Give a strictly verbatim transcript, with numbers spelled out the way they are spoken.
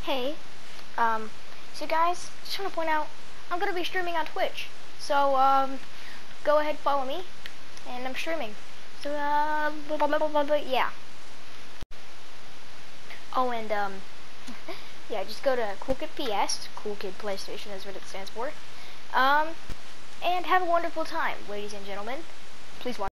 Hey, um, so guys, just want to point out, I'm going to be streaming on Twitch. So, um, go ahead, follow me, and I'm streaming. So, uh, blah, blah, blah, blah, blah, yeah. Oh, and, um, yeah, just go to Cool Kid P S, Cool Kid PlayStation is what it stands for. Um, and have a wonderful time, ladies and gentlemen. Please watch.